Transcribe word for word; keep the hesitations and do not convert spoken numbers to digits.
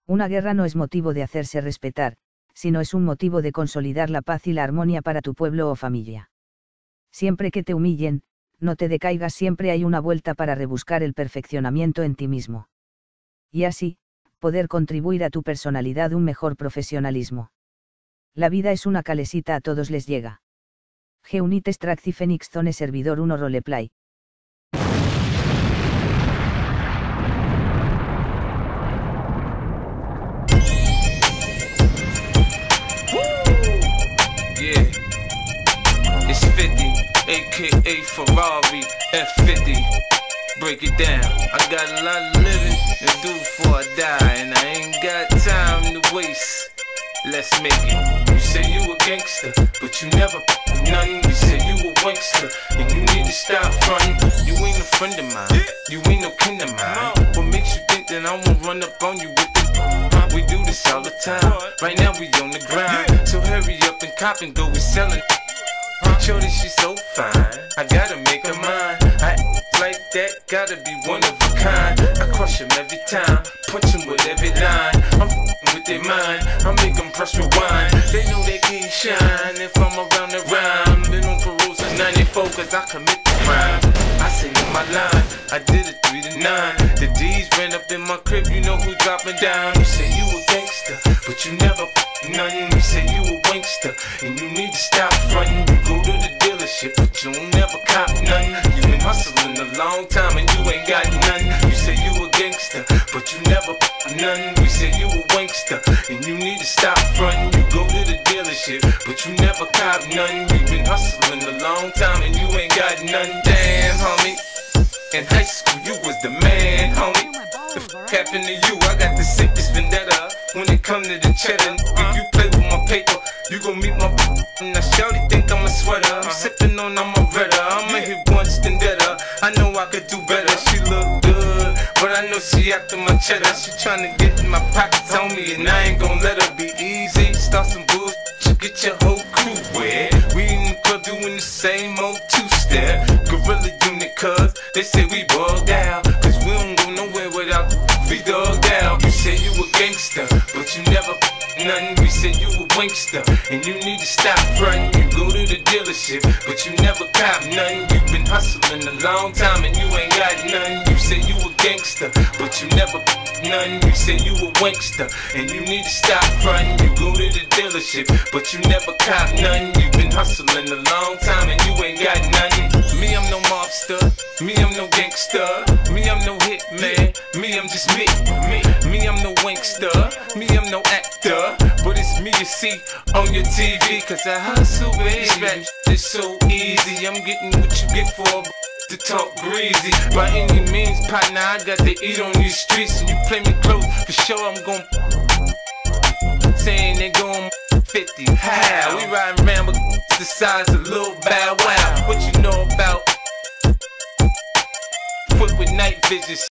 Una guerra no es motivo de hacerse respetar, sino es un motivo de consolidar la paz y la armonía para tu pueblo o familia. Siempre que te humillen, no te decaigas, siempre hay una vuelta para rebuscar el perfeccionamiento en ti mismo. Y así, poder contribuir a tu personalidad un mejor profesionalismo. La vida es una calesita, a todos les llega. Geunite Stracci Phoenix Zone Servidor uno Roleplay. Yeah, it's fifty, aka Ferrari F fifty. Break it down. I got a lot of living to do before I die, and I ain't got time to waste. Let's make it. You say you a gangster, but you never nothing. You say you a wankster, and you need to stop fronting. You ain't a friend of mine, you ain't no kin of mine. What makes you think that I won't run up on you with the? We do this all the time. Right now we on the grind, so hurry up and cop and go. We selling. Shorty, she's so fine, I gotta make her mine. I act like that, gotta be one of a kind. I crush them every time, punch them with every line. I'm f***ing with their mind, I make them press rewind. They know they can't shine if I'm around the rhyme. Been on parole since ninety-four cause I commit the crime. I say in my line, I did it three to nine. The D's ran up in my crib, you know who dropping down. You say you a gangster, but you never nothing. You say you a wankster, and you need to stop fronting. You go to the dealership, but you don't never cop nothing. You been hustling a long time and you ain't got nothing. You say you a gangster, but you never nothing. You say you a wankster, and you need to stop fronting. You go to the dealership, but you never cop nothing. You been hustling a long time and you ain't got nothing. Damn, homie, in high school you was the man, homie. The f*** happened to you? I got the sickest vendetta. When it come to the cheddar, if you play with my paper, you gon' meet my p***. Now shawty think I'm a sweater, I'm sippin' on I'm a redder. I'ma hit once then better. I know I could do better. She look good, but I know she after my cheddar. She tryna get in my pockets on me, and I ain't gon' let her be easy. Start some bullshit, get your whole crew wet. We in the club doing the same old two-step. Gorilla unit, cuz they say we bugged out, cause we don't go nowhere without we dug down. You say you a gangster, but you never nothing. We say you a wankster, and you need to stop frontin'. You go to the dealership, but you never cop nothing. You been hustling a long time and you ain't got nothing. You say you a gangster, but you never nothing. You say you a wankster, and you need to stop frontin'. You go to the dealership, but you never cop nothing. You been hustling a long time and you ain't got nothing. Me, I'm no mobster. Me, I'm no gangster. Me, I'm no hitman. Me, I'm just me. Me, me, I'm no wankster. Me, I'm no actor. But it's me you see on your T V, cause I hustle, baby. Rap is so easy. I'm getting what you get for to talk greasy. By any means, partner, I got to eat on these streets. And you play me close, for sure I'm gon' saying they gon' fifty. How? We riding around with the size of Lil Bow Wow. What you know about foot with night vision?